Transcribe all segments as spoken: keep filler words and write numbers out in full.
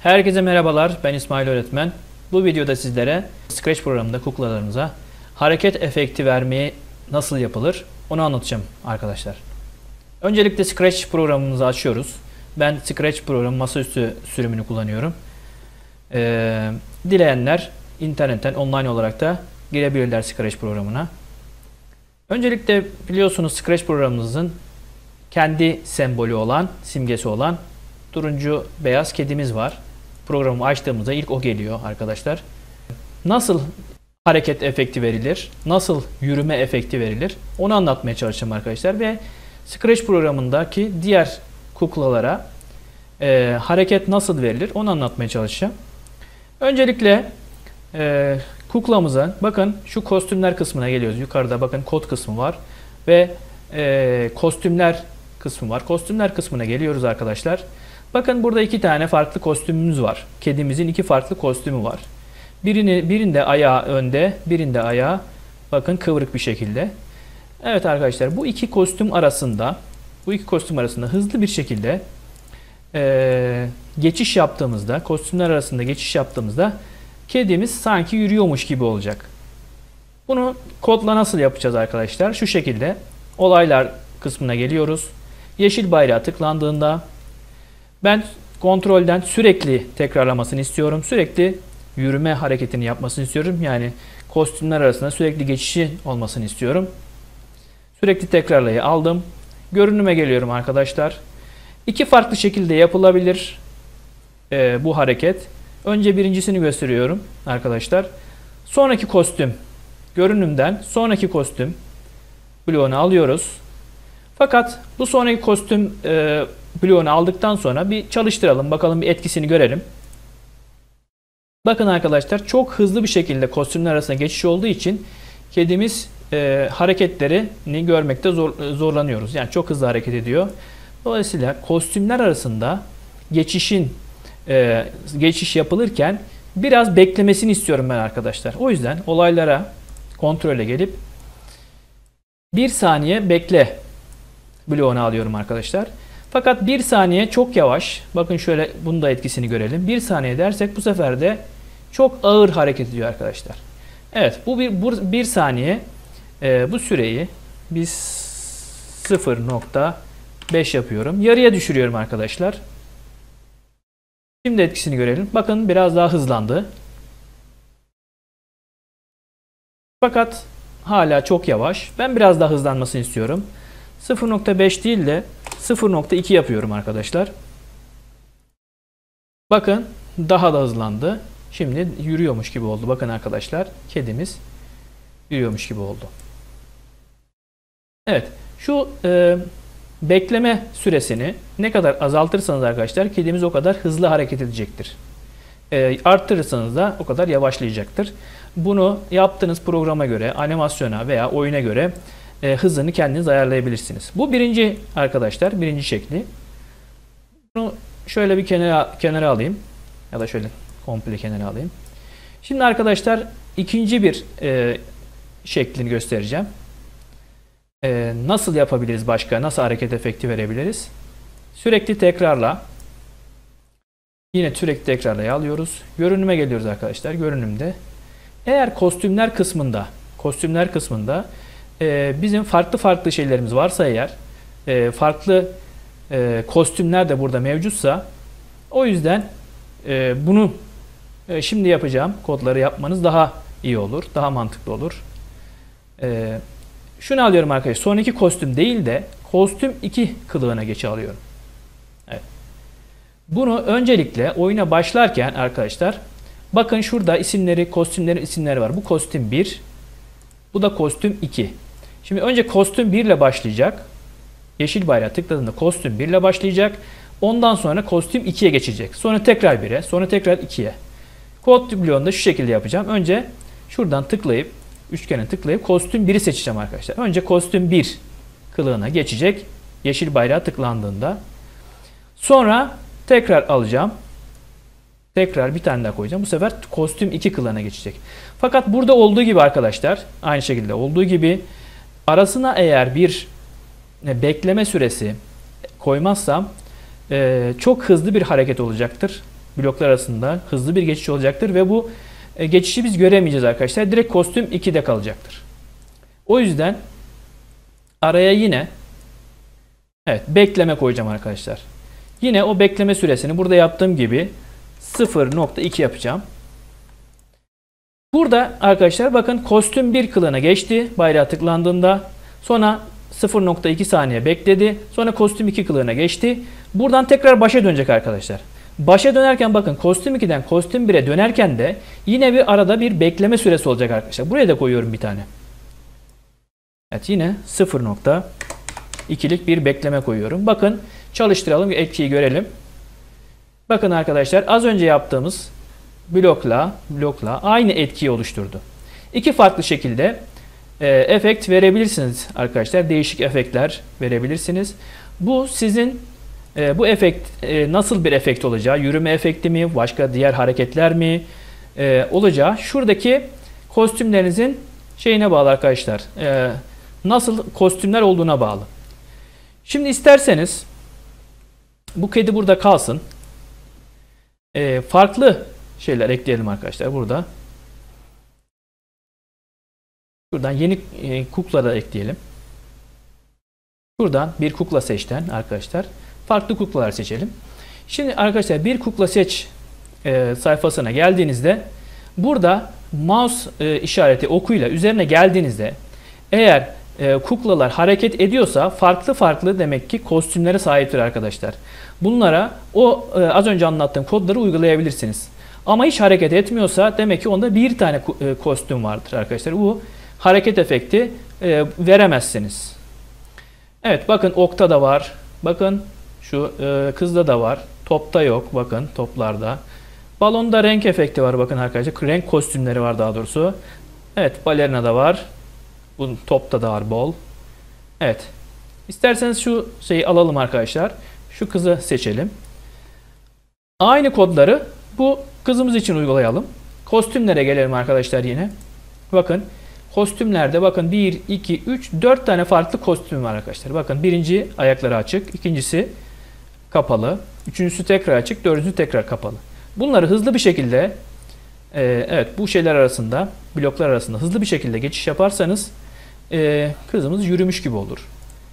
Herkese merhabalar, ben İsmail Öğretmen. Bu videoda sizlere Scratch programında kuklalarımıza hareket efekti vermeyi nasıl yapılır onu anlatacağım arkadaşlar. Öncelikle Scratch programımızı açıyoruz. Ben Scratch programı masaüstü sürümünü kullanıyorum. Ee, dileyenler internetten online olarak da girebilirler Scratch programına. Öncelikle biliyorsunuz Scratch programımızın kendi sembolü olan, simgesi olan turuncu beyaz kedimiz var. Programı açtığımızda ilk o geliyor arkadaşlar. Nasıl hareket efekti verilir, nasıl yürüme efekti verilir onu anlatmaya çalışacağım arkadaşlar. Ve Scratch programındaki diğer kuklalara e, hareket nasıl verilir onu anlatmaya çalışacağım. Öncelikle e, kuklamıza bakın şu kostümler kısmına geliyoruz. Yukarıda bakın kod kısmı var ve e, kostümler kısmı var. Kostümler kısmına geliyoruz arkadaşlar. Bakın burada iki tane farklı kostümümüz var. Kedimizin iki farklı kostümü var. Birini, birinde ayağı önde, birinde ayağı bakın kıvrık bir şekilde. Evet arkadaşlar, bu iki kostüm arasında bu iki kostüm arasında hızlı bir şekilde e, geçiş yaptığımızda, kostümler arasında geçiş yaptığımızda kedimiz sanki yürüyormuş gibi olacak. Bunu kodla nasıl yapacağız arkadaşlar? Şu şekilde olaylar kısmına geliyoruz. Yeşil bayrağı tıklandığında ben kontrolden sürekli tekrarlamasını istiyorum. Sürekli yürüme hareketini yapmasını istiyorum. Yani kostümler arasında sürekli geçişi olmasını istiyorum. Sürekli tekrarlayı aldım. Görünüme geliyorum arkadaşlar. İki farklı şekilde yapılabilir e, bu hareket. Önce birincisini gösteriyorum arkadaşlar. Sonraki kostüm görünümden sonraki kostüm bloğunu alıyoruz. Fakat bu sonraki kostüm e, bloğunu aldıktan sonra bir çalıştıralım. Bakalım bir etkisini görelim. Bakın arkadaşlar, çok hızlı bir şekilde kostümler arasında geçiş olduğu için kedimiz e, hareketlerini görmekte zor, zorlanıyoruz. Yani çok hızlı hareket ediyor. Dolayısıyla kostümler arasında geçişin e, geçiş yapılırken biraz beklemesini istiyorum ben arkadaşlar. O yüzden olaylara kontrole gelip bir saniye bekle bloğunu alıyorum arkadaşlar. Fakat bir saniye çok yavaş. Bakın şöyle, bunun da etkisini görelim. bir saniye dersek bu sefer de çok ağır hareket ediyor arkadaşlar. Evet, bu bir, bu, bir saniye e, bu süreyi biz sıfır nokta beş yapıyorum. Yarıya düşürüyorum arkadaşlar. Şimdi etkisini görelim. Bakın biraz daha hızlandı. Fakat hala çok yavaş. Ben biraz daha hızlanmasını istiyorum. sıfır nokta beş değil de sıfır nokta iki yapıyorum arkadaşlar. Bakın daha da hızlandı. Şimdi yürüyormuş gibi oldu. Bakın arkadaşlar, kedimiz yürüyormuş gibi oldu. Evet, şu e, bekleme süresini ne kadar azaltırsanız arkadaşlar kedimiz o kadar hızlı hareket edecektir. E, arttırırsanız da o kadar yavaşlayacaktır. Bunu yaptığınız programa göre, animasyona veya oyuna göre e, hızını kendiniz ayarlayabilirsiniz. Bu birinci arkadaşlar, birinci şekli. Bunu şöyle bir kenara, kenara alayım. Ya da şöyle komple kenara alayım. Şimdi arkadaşlar ikinci bir e, şeklini göstereceğim. E, nasıl yapabiliriz başka? Nasıl hareket efekti verebiliriz? Sürekli tekrarla. Yine sürekli tekrarla alıyoruz. Görünüme geliyoruz arkadaşlar. Görünümde. Eğer kostümler kısmında kostümler kısmında e, bizim farklı farklı şeylerimiz varsa eğer e, farklı e, kostümler de burada mevcutsa o yüzden e, bunu e, şimdi yapacağım kodları yapmanız daha iyi olur. Daha mantıklı olur. E, şunu alıyorum arkadaşlar. Son iki kostüm değil de kostüm iki kılığına geçe alıyorum. Evet. Bunu öncelikle oyuna başlarken arkadaşlar bakın şurada isimleri, kostümlerin isimleri var. Bu kostüm bir. Bu da kostüm iki. Şimdi önce kostüm bir ile başlayacak. Yeşil bayrağı tıkladığında kostüm bir ile başlayacak. Ondan sonra kostüm ikiye geçecek. Sonra tekrar bire, sonra tekrar ikiye. Kod bloğunu da şu şekilde yapacağım. Önce şuradan tıklayıp, üçgene tıklayıp kostüm biri seçeceğim arkadaşlar. Önce kostüm bir kılığına geçecek. Yeşil bayrağı tıklandığında. Sonra tekrar alacağım. Tekrar bir tane daha koyacağım. Bu sefer kostüm iki kılığına geçecek. Fakat burada olduğu gibi arkadaşlar, aynı şekilde olduğu gibi arasına eğer bir bekleme süresi koymazsam e, çok hızlı bir hareket olacaktır. bloklar arasında hızlı bir geçiş olacaktır ve bu e, geçişi biz göremeyeceğiz arkadaşlar. Direkt kostüm ikide kalacaktır. O yüzden araya yine evet bekleme koyacağım arkadaşlar. Yine o bekleme süresini burada yaptığım gibi sıfır nokta iki yapacağım. Burada arkadaşlar bakın kostüm bir kılığına geçti bayrağa tıklandığında. Sonra sıfır nokta iki saniye bekledi. Sonra kostüm iki kılığına geçti. Buradan tekrar başa dönecek arkadaşlar. Başa dönerken bakın kostüm ikiden kostüm bire dönerken de yine bir arada bir bekleme süresi olacak arkadaşlar. Buraya da koyuyorum bir tane. Evet yine sıfır nokta ikilik bir bekleme koyuyorum. Bakın çalıştıralım, etkiyi görelim. Bakın arkadaşlar az önce yaptığımız blokla blokla aynı etkiyi oluşturdu. İki farklı şekilde e, efekt verebilirsiniz arkadaşlar. Değişik efektler verebilirsiniz. Bu sizin e, bu efekt e, nasıl bir efekt olacağı, yürüme efekti mi, başka diğer hareketler mi e, olacağı şuradaki kostümlerinizin şeyine bağlı arkadaşlar. E, nasıl kostümler olduğuna bağlı. Şimdi isterseniz bu kedi burada kalsın. E, farklı şeyler ekleyelim arkadaşlar burada. Şuradan yeni e, kukla da ekleyelim. Şuradan bir kukla seçten arkadaşlar. Farklı kuklalar seçelim. Şimdi arkadaşlar bir kukla seç e, sayfasına geldiğinizde burada mouse e, işareti okuyla üzerine geldiğinizde eğer e, kuklalar hareket ediyorsa farklı farklı demek ki kostümlere sahiptir arkadaşlar. Bunlara o e, az önce anlattığım kodları uygulayabilirsiniz. Ama hiç hareket etmiyorsa demek ki onda bir tane e, kostüm vardır arkadaşlar. Bu hareket efekti e, veremezsiniz. Evet bakın okta da var. Bakın şu e, kızda da var. Topta yok. Bakın toplarda. Balonda renk efekti var. Bakın arkadaşlar. Renk kostümleri var daha doğrusu. Evet balerina da var. Bunun topta da var bol. Evet. İsterseniz şu şeyi alalım arkadaşlar. Şu kızı seçelim. Aynı kodları bu kızımız için uygulayalım. Kostümlere gelelim arkadaşlar yine. Bakın kostümlerde bakın bir, iki, üç, dört tane farklı kostüm var arkadaşlar. Bakın birinci ayakları açık, ikincisi kapalı, üçüncüsü tekrar açık, dördüncüsü tekrar kapalı. Bunları hızlı bir şekilde e, evet bu şeyler arasında, bloklar arasında hızlı bir şekilde geçiş yaparsanız e, kızımız yürümüş gibi olur.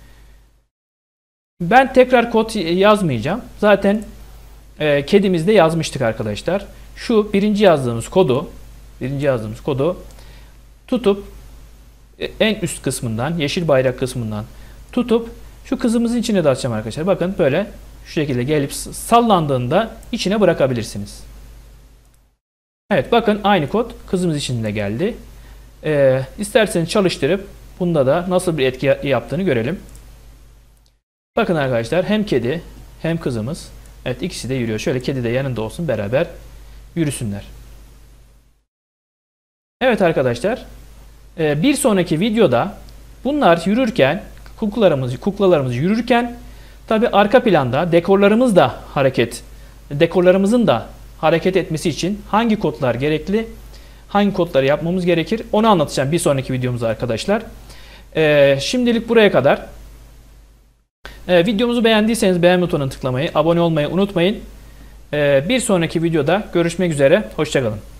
Ben tekrar kod yazmayacağım. Zaten e, kedimizde yazmıştık arkadaşlar. Şu birinci yazdığımız kodu, birinci yazdığımız kodu tutup en üst kısmından, yeşil bayrak kısmından tutup şu kızımızın içine de atacağım arkadaşlar. Bakın böyle şu şekilde gelip sallandığında içine bırakabilirsiniz. Evet bakın aynı kod kızımız için de geldi. Ee, isterseniz çalıştırıp bunda da nasıl bir etki yaptığını görelim. Bakın arkadaşlar hem kedi hem kızımız evet ikisi de yürüyor. Şöyle kedi de yanında olsun beraber yürüsünler. Evet arkadaşlar. Bir sonraki videoda bunlar yürürken kuklalarımız kuklalarımız yürürken tabi arka planda dekorlarımız da hareket dekorlarımızın da hareket etmesi için hangi kodlar gerekli, hangi kodları yapmamız gerekir onu anlatacağım bir sonraki videomuzda arkadaşlar. Ee, şimdilik buraya kadar. Ee, videomuzu beğendiyseniz beğen butonuna tıklamayı, abone olmayı unutmayın. Ee, bir sonraki videoda görüşmek üzere. Hoşça kalın.